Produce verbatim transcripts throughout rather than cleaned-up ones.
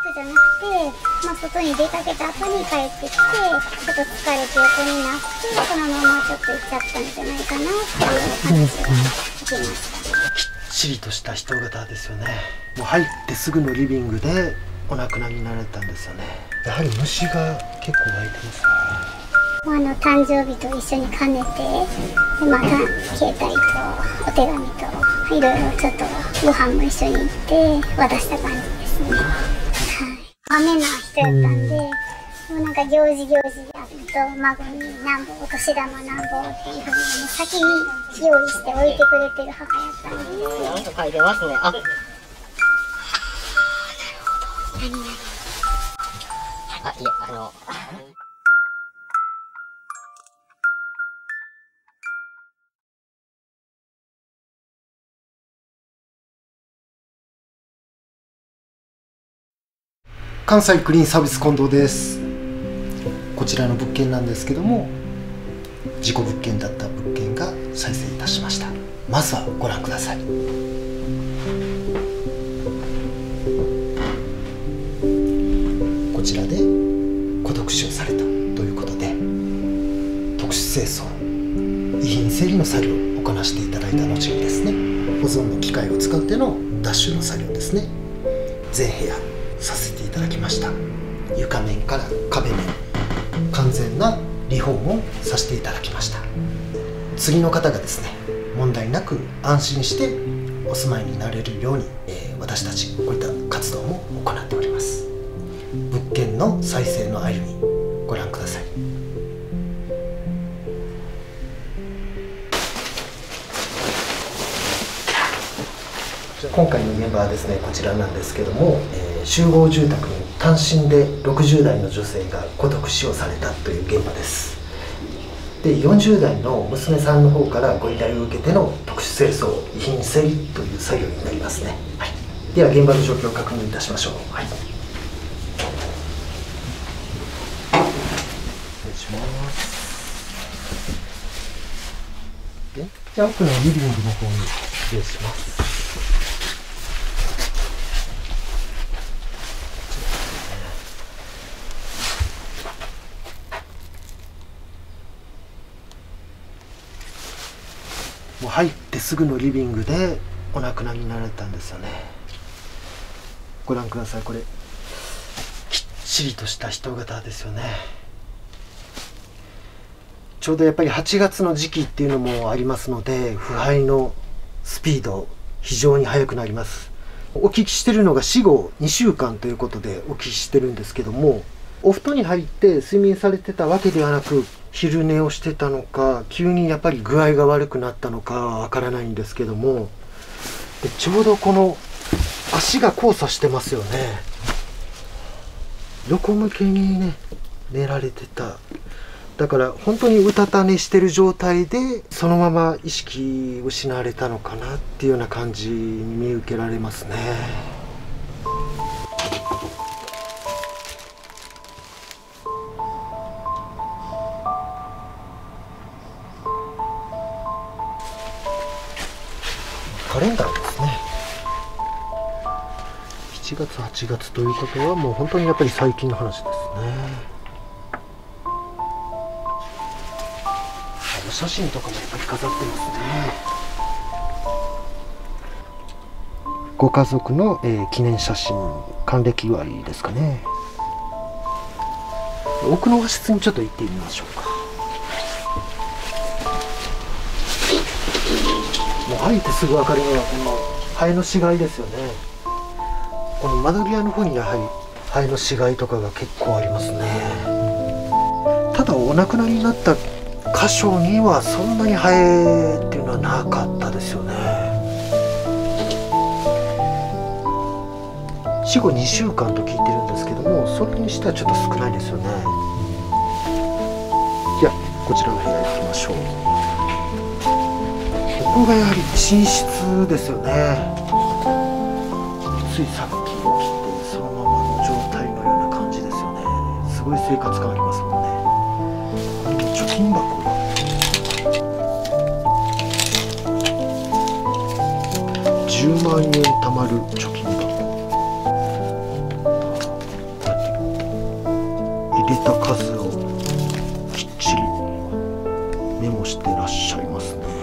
じゃなくて、まあ、外に出かけた後に帰ってきて、ちょっと疲れて横になって、そのままちょっと行っちゃったんじゃないかなっていう話が聞きました。 きっちりとした人型ですよね。もう入ってすぐのリビングでお亡くなりになられたんですよね。やはり虫が結構湧いてますよね。あの誕生日と一緒に兼ねて、でまた携帯とお手紙といろいろちょっとご飯も一緒に行って渡した感じですね。はい。雨な人やったんで、もうなんか行事行事やると孫になんぼお年玉なんぼっていうふうにもう先に用意して置いてくれてる母やったんで。 なんか書いてますね。あ、 何々。 あ、いや、あの。 関西クリーンサービス近藤です。こちらの物件なんですけども、事故物件だった物件が再生いたしました。まずはご覧ください。こちらで孤独死をされたということで、特殊清掃、遺品整理の作業を行わせていただいた後にですね、保存の機械を使っての脱臭の作業ですね、全部屋させていただきました。床面から壁面、完全なリフォームをさせていただきました。次の方がですね、問題なく安心してお住まいになれるように、えー、私たちこういった活動も行っております。物件の再生の歩み、ご覧ください。今回の現場はですね、こちらなんですけども、えー、集合住宅に単身でろくじゅう代の女性が孤独死をされたという現場です。で、よんじゅう代の娘さんの方からご依頼を受けての特殊清掃、遺品整理という作業になりますね。はい、では現場の状況を確認いたしましょう。はい、失礼します。で、じゃあ奥のリビングの方に失礼します。もう入ってすぐのリビングでお亡くなりになられたんですよね。ご覧ください。これきっちりとした人型ですよね。ちょうどやっぱりはちがつの時期っていうのもありますので、腐敗のスピード非常に速くなります。お聞きしてるのが死後にしゅうかんということでお聞きしてるんですけども、お布団に入って睡眠されてたわけではなく、昼寝をしてたのか、急にやっぱり具合が悪くなったのかはわからないんですけども、でちょうどこの足が交差してますよね。横向けにね寝られてた。だから本当にうたた寝してる状態でそのまま意識失われたのかなっていうような感じに見受けられますね。カレンダーですね。しちがつはちがつということはもう本当にやっぱり最近の話ですね。お写真とかもやっぱり飾ってますね。ご家族の、えー、記念写真、還暦祝いですかね。奥の和室にちょっと行ってみましょうか。もう入ってすぐ分かるのはこのハエの死骸ですよね。この窓際の方にやはりハエの死骸とかが結構ありますね。ただお亡くなりになった箇所にはそんなにハエっていうのはなかったですよね。死後にしゅうかんと聞いてるんですけども、それにしてはちょっと少ないですよね。じゃあこちらの部屋行きましょう。ここがやはり寝室ですよね。ついさっき起きてそのままの状態のような感じですよね。すごい生活感ありますもんね。貯金箱がじゅうまんえん貯まる貯金箱。 してらっしゃいますね。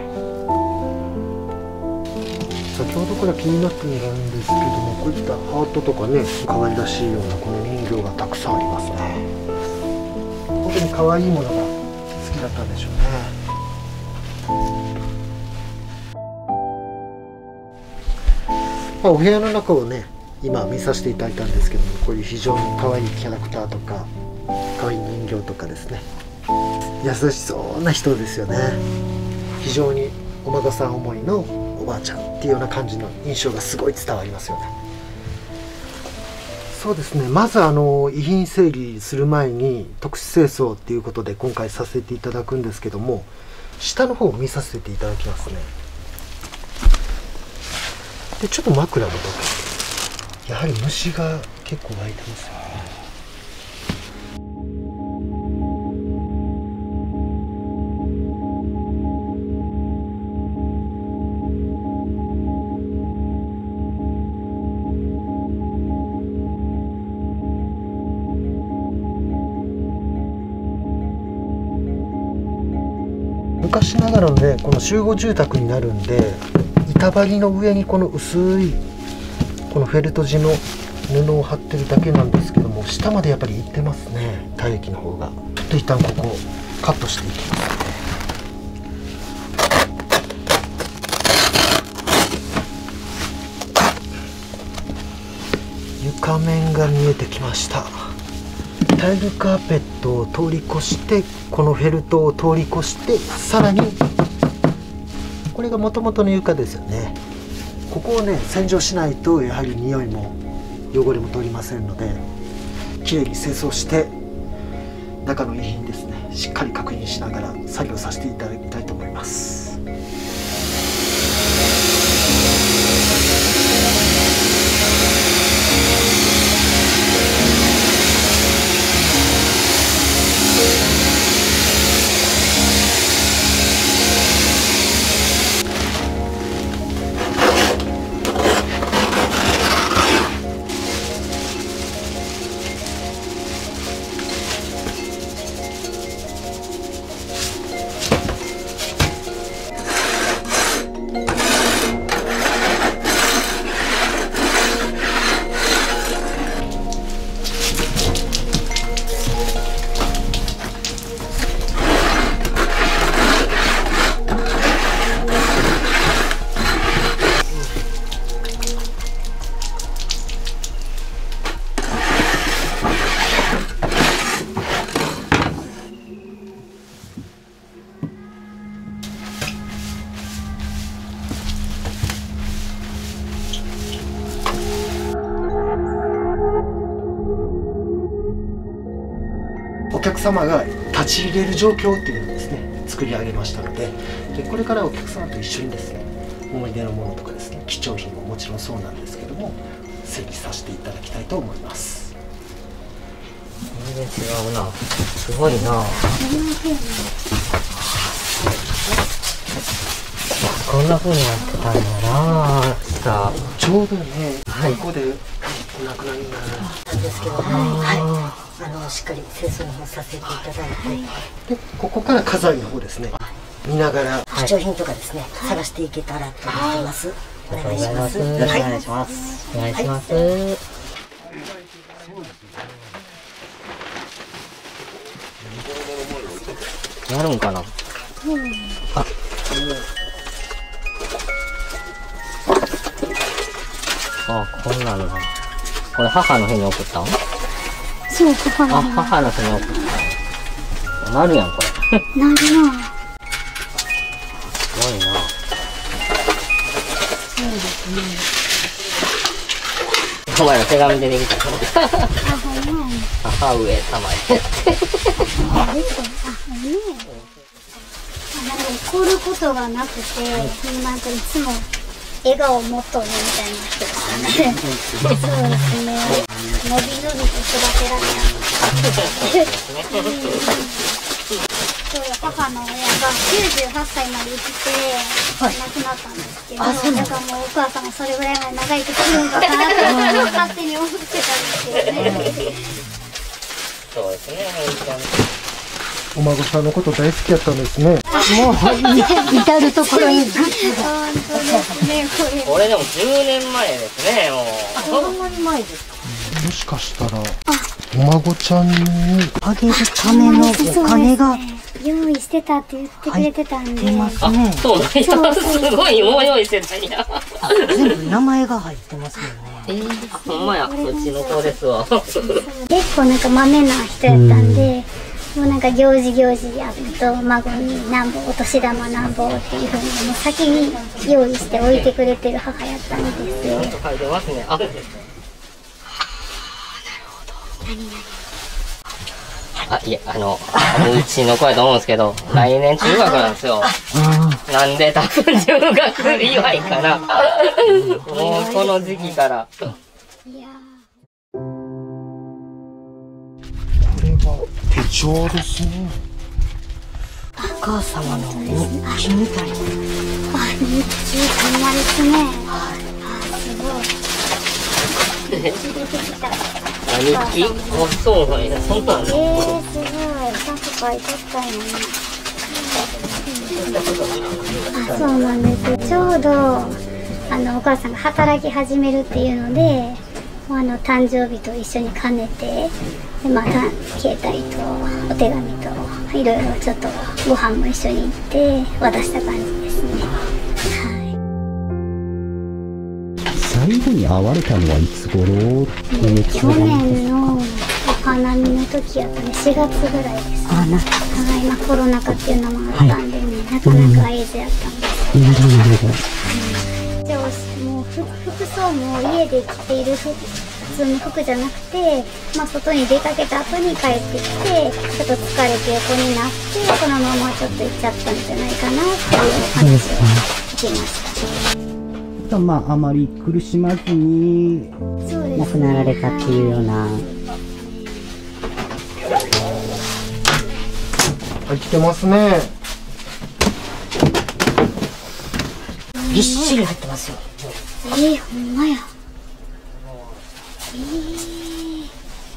先ほどから気になっているんですけども、こういったハートとかね、可愛らしいようなこの人形がたくさんありますね。本当に可愛いものが好きだったんでしょうね。まあ、お部屋の中をね、今見させていただいたんですけども、こういう非常に可愛いキャラクターとか可愛い人形とかですね、優しそうな人ですよね。非常にお孫さん思いのおばあちゃんっていうような感じの印象がすごい伝わりますよね。そうですね、まずあの遺品整理する前に特殊清掃っていうことで今回させていただくんですけども、下の方を見させていただきますね。でちょっと枕もどけて、やはり虫が結構湧いてますよね。昔ながらのね、この集合住宅になるんで、板張りの上にこの薄いこのフェルト地の布を貼ってるだけなんですけども、下までやっぱりいってますね、体液の方が。ちょっと一旦ここをカットしていきますね。床面が見えてきました。タイルカーペットを通り越して、このフェルトを通り越して、さらにこれがもともとの床ですよね。ここをね洗浄しないとやはり匂いも汚れも取りませんので、きれいに清掃して中の遺品ですね、しっかり確認しながら作業させていただきたいと思います。お客様が立ち入れる状況っていうのをですね作り上げましたので、でこれからお客様と一緒にですね思い出のものとかですね貴重品ももちろんそうなんですけども整理させていただきたいと思います。 全然違うな、すごいな。こんな風になってたんだな。さあちょうどね、 はい、 ここでお亡くなりになるなんですけども、はい、あのしっかり清掃の方させていただいて、 でここから家財の方ですね、見ながら貴重品とかですね、探していけたらと思ってます。お願いします。 よろしくお願いします。お願いします。やるんかな。あ、あ、こんなんだ。これ母の日に送ったん？ そう、母のあ、 日。 母の日に送った。なるやん、これ。 なるな。 すごいな。 そうですね。 お前ら手紙出てきた。 あ、ほんまやね。 母上様へ。 あ、ほんまや。なんか怒ることがなくて、なんかいつも笑顔を持っとるみたいな人ですね。そうですね。のびのびと育てられた。そうや、母の親がきゅうじゅうはっさいまで生きて亡くなったんですけど、だからもうお母さんもそれぐらいまで長生きするんかなって勝手に思ってたんですけどね。 そうですね、本当に。 お孫さんのこと大好きやったんですね。 もう至る所にグッズが。 これでもじゅうねんまえですね、もう。 そんなに前ですか。 もしかしたらお孫ちゃんにあげるためのお金が用意してたって言ってくれてたんで。 出ますね。 そうなんや。すごい、もう用意してたんや。 全部名前が入ってますよね。 えー、ほんまや、うちの子ですわ。 結構なんかマメな人やったんで、もうなんか行事行事やると孫に何本お年玉何本っていうふうにもう先に用意して置いてくれてる母やったんですよ。 書いてますね。あ、あ、いえ、あの、うちの子やと思うんですけど、来年中学なんですよ。なんで多分中学祝いかな。もうこの時期から。 いやこれは手帳ですね。 お母様の日記みたいな。 あ、日中ほんまですね。あ、すごい。 あ、日記？あ、そうなんや。そんなんえー、すごい。ちゃんと書いてったんやね。あ、そうなんです。ちょうどあのお母さんが働き始めるっていうので、あの誕生日と一緒に兼ねて、でまた携帯とお手紙といろいろちょっとご飯も一緒に行って渡した感じですね。はい。 最後に会われたのはいつ頃っていう去年のお花見の時やったね、しがつぐらいです。 あ、な、 はい、まあコロナ禍っていうのもあったんでね、なかなか会えずやったんですけど。 なるほどなるほど。 じゃあもう服服装も家で着ている服普通の服じゃなくて、まあ、外に出かけた後に帰ってきてちょっと疲れて横になってこのままちょっと行っちゃったんじゃないかなっていうお話を聞きました。 まああまり苦しまずにそうですね、 亡くなられたっていうような。 はい、来てますね。 ぎっしり入ってますよ。 えー、ほんまや。えー、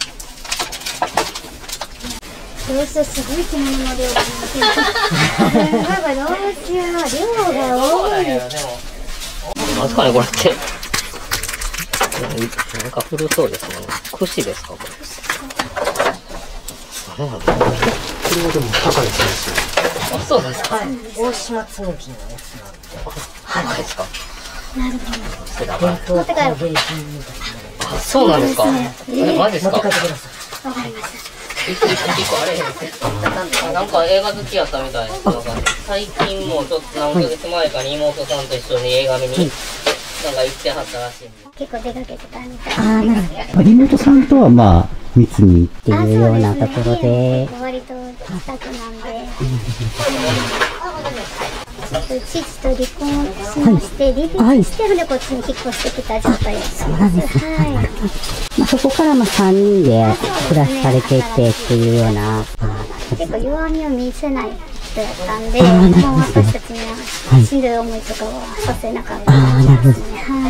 どうしよう、すごい着物の量が出てる。なんかどうしよう、量が多いです。 なんですかね、これって。なんか古そうですね。櫛ですか、これ。そうなんだ。 これはでも高いですよ。 あ、そうなんですか。 はい、大島紬のやつなんで。 高いですか。 なるほど。 伝統工芸品みたいあ、そうなんですか。え、マジですな。持か。 って帰ってください。 わかりました。 一個一個あれへんですね。なんか映画好きやったみたいです。なんか最近もちょっと何ヶ月前かに妹さんと一緒に映画見になんか行ってはったらしいんで。 結構出かけてたみたいああ、なるほど。妹さんとはまあ密にっていうようなところで。 割と近くなんで。父と離婚しまして、離婚してでこっちに引っ越してきた状態です。そうなんですね。はい。 まあそこからまあさんにんで暮らされてってっていうような。 結構弱みを見せない人やったんで、もう私たちにはしんどい思いとかはさせなかったですね。はい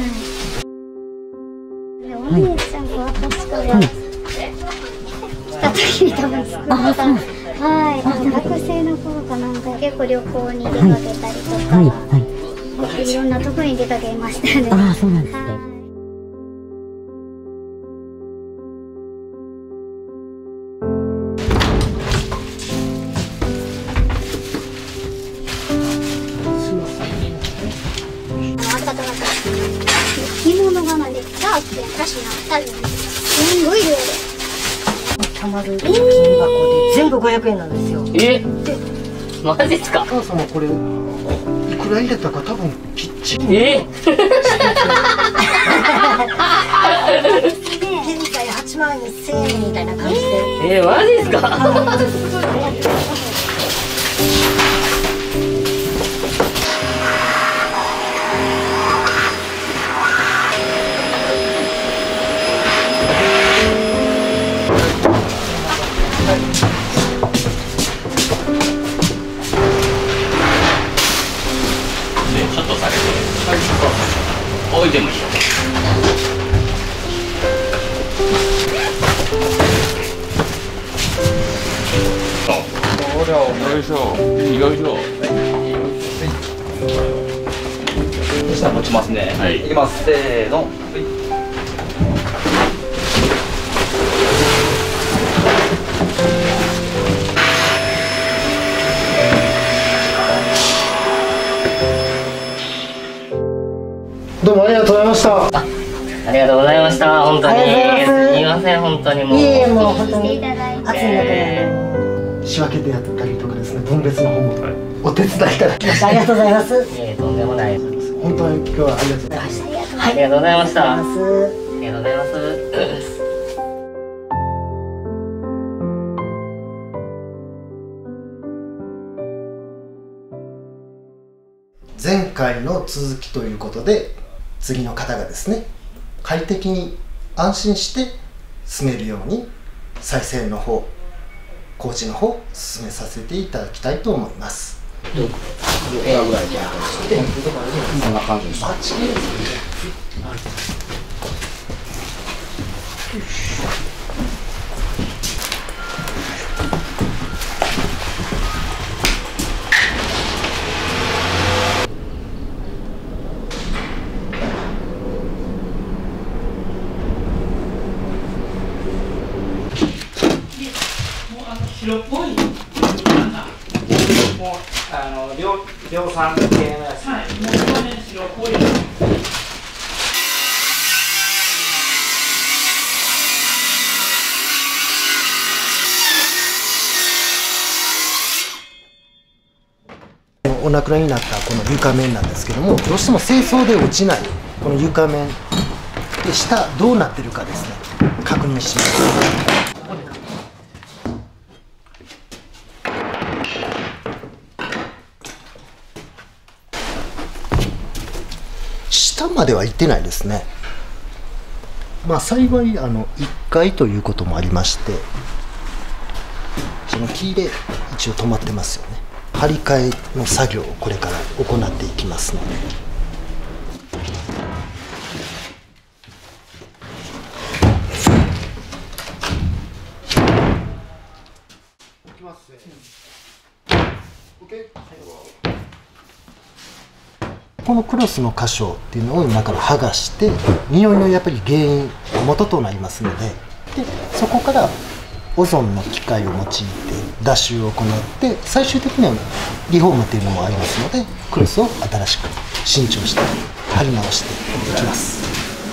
。でお姉ちゃんと私とは来た時に多分作った。はい。学生の頃かなんか結構旅行に出かけたりとか、 はいはい。 いろんなところに出かけましたね。 ああ、そうなんですね。 着物がなんでチャーって私なったりすごい量でたまる金箱で全部ごひゃくえんなんですよ。 え、マジっすか。 お母様これいくら入れたか多分きっちり。 え現在はちまんせんえんみたいな感じで。 えー、マジっすか。ちょっと下げて、置いてもいいよ。 こしょよいしょよいしょ。 そしたら持ちますね。はい。いきますせーの。 どうもありがとうございました。 ありがとうございました。本当に。 ありがとうございます。 すみません、本当にもう。 いえいえ、もう本当にしていただいて暑い中で。 仕分けでやったりとかですね、分別の方もお手伝いいただきましありがとうございます。 いえ、とんでもないです。 た。本当に今日はありがとうございました。 ありがとうございました。あありがとうございます。 りがとうございます。 前回の続きということで、次の方がですね、快適に安心して住めるように再生の方、工事の方進めさせていただきたいと思います。 こんな感じです。 白っぽい。なんだ。もうあの量量産系のやつ。はい。もうこの辺白っぽい。 お亡くなりになったこの床面なんですけども、どうしても清掃で落ちないこの床面で下どうなってるかですね、確認します。下までは行ってないですね。まあ幸いあのいっかいということもありまして、その木で一応止まってますよね。張り替えの作業をこれから行っていきますので。このクロスの箇所っていうのを今から剥がして、匂いのやっぱり原因元となりますので、でそこからオゾンの機械を用いて脱臭を行って、最終的にはリフォームっていうのもありますので、クロスを新しく新調して貼り直していきます。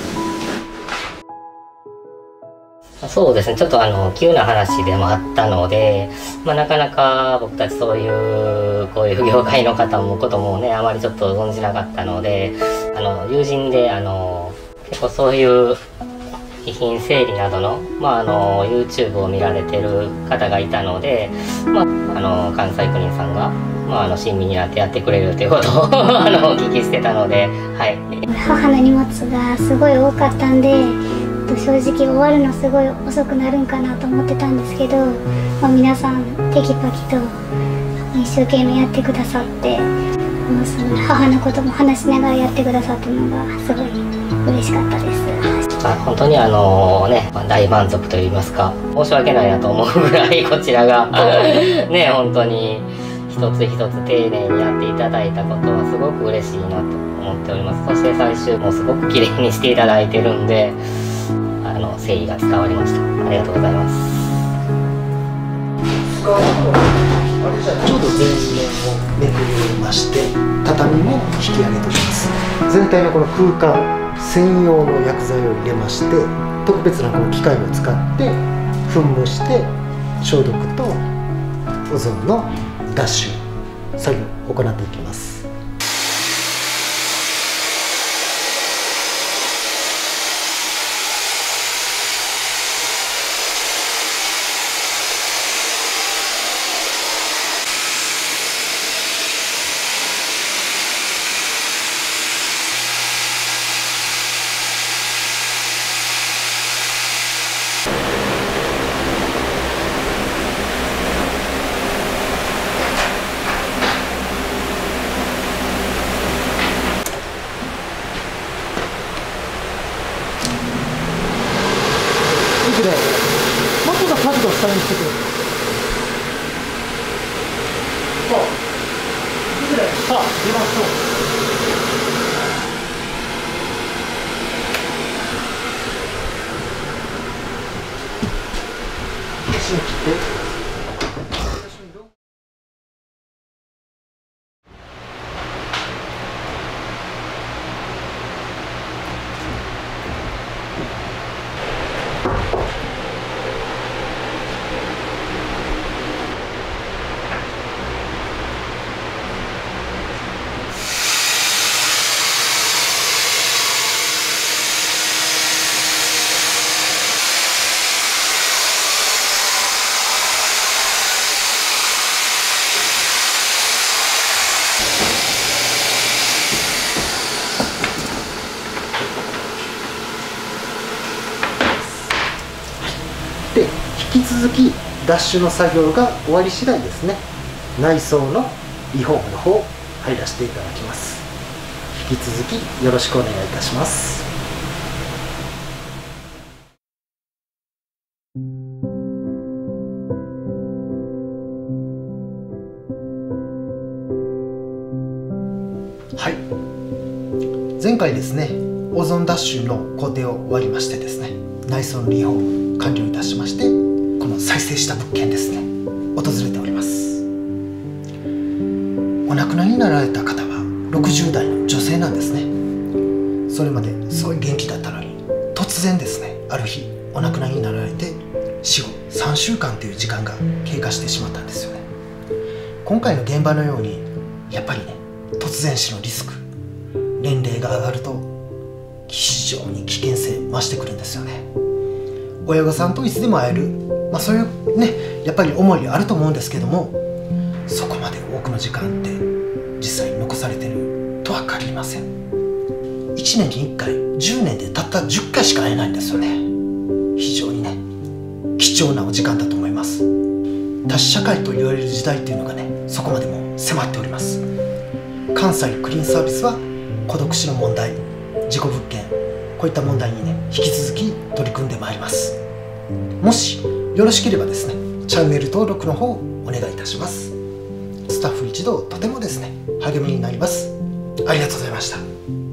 そうですね、ちょっとあの急な話でもあったので、まあ、なかなか僕たちそういうこういう業界の方もこともねあまりちょっと存じなかったので、あの友人であの結構そういう遺品整理などの、まあ、あの YouTube を見られてる方がいたので、まあ、あの関西クリーンさんが、まあ、あの親身になってやってくれるということをあのお聞きしてたので、はい、 母の荷物がすごい多かったんで、正直終わるのすごい遅くなるんかなと思ってたんですけど、まあ、皆さんテキパキと一生懸命やってくださって、もうその母のことも話しながらやってくださったのがすごい嬉しかったです。 まあ、本当にあのね、まあ、大満足といいますか、申し訳ないなと思うぐらいこちらがね本当に一つ一つ丁寧にやっていただいたことはすごく嬉しいなと思っております。そして最終もすごく綺麗にしていただいてるんで、あの誠意が伝わりました。ありがとうございます。 ちょうど前面をめくりまして、畳も引き上げております。全体のこの空間専用の薬剤を入れまして、特別なこの機械を使って噴霧して消毒とオゾンの脱臭作業を行っていきます。もっと角度下にしてくれ。 さあ出ましょう。芯切ってで、引き続きダッシュの作業が終わり次第ですね、内装のリフォームの方入らせていただきます。引き続きよろしくお願いいたします。はい、前回ですね、オゾンダッシュの工程を終わりましてですね、内装のリフォーム完了いたしまして、この再生した物件ですね、訪れております。お亡くなりになられた方はろくじゅう代の女性なんですね。それまですごい元気だったのに、突然ですね、ある日お亡くなりになられて、死後さんしゅうかんという時間が経過してしまったんですよね。今回の現場のようにやっぱりね、突然死のリスク、年齢が上がると非常に危険性増してくるんですよね。親御さんといつでも会える、まあ、そういうね、やっぱり思いあると思うんですけども、そこまで多くの時間って実際に残されてるとは限りません。いちねんにいっかい、じゅうねんでたったじゅっかいしか会えないんですよね。非常にね、貴重なお時間だと思います。多子社会と言われる時代っていうのがね、そこまでも迫っております。関西クリーンサービスは孤独死の問題、事故物件、こういった問題にね、引き続き取り組んでまいります。もしよろしければですね、チャンネル登録の方お願いいたします。スタッフ一同とてもですね、励みになります。ありがとうございました。